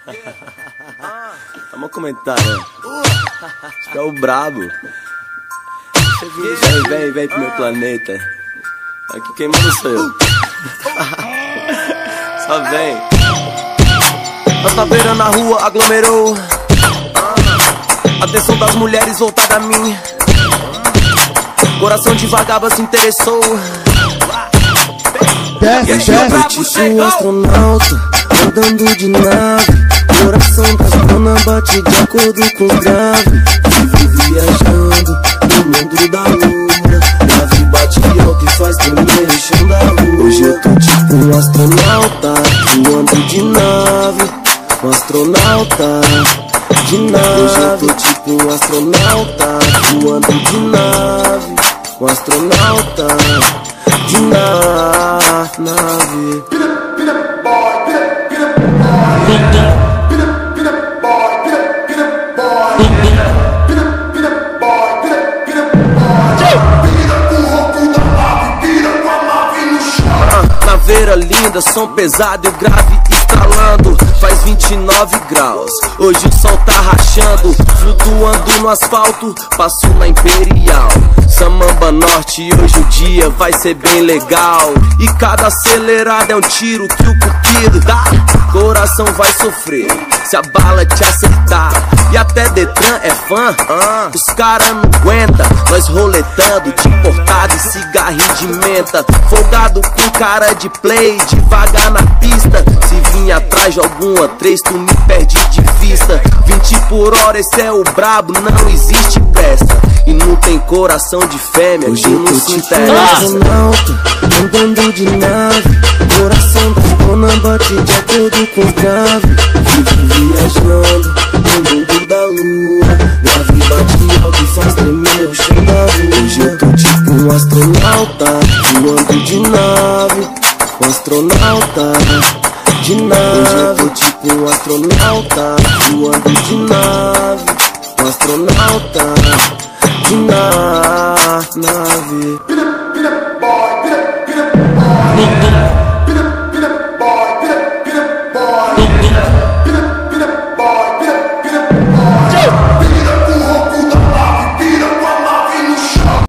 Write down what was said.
Vamos comentar, né? Acho que é o brabo. Vem pro meu planeta. Aqui quem manda sou eu. Só vem. A tabeira na rua aglomerou. A atenção das mulheres voltada a mim. Coração de vagaba se interessou. Eu tipo um astronauta andando de nave. Coração das dona bate de acordo com o grave. Vivo viajando no mundo da lua. Nave bate é o que faz tremer o chão da rua. Hoje eu tô tipo um astronauta voando de nave. Um astronauta de nave. Hoje eu tô tipo um astronauta voando de nave. Um astronauta de nave. Naveira linda, som pesado e o grave estralando. Faz 29 graus, hoje o sol tá rachando. Flutuando no asfalto, passo na Imperial Samamba Norte, hoje o dia vai ser bem legal. E cada acelerada é um tiro que o cupido dá. Coração vai sofrer se a bala te acertar. E até Detran é fã, os cara não aguenta. Nós roletando de importado e cigarrinho de menta. Folgado com cara de play, devagar na pista. Se vir atrás de alguma três, tu me perde de vista. 20 por hora, esse é o brabo, não existe pressa. E não tem coração de fêmea, hoje não se interessa. Andando de nave, coração da dona bate de acordo com o grave. Vivo viajando no mundo da lua. Grave bate é o que faz tremer o chão da rua. Hoje eu tô tipo um astronauta voando de nave. Um astronauta de nave. Hoje eu tô tipo um astronauta voando de nave. Um astronauta de nave.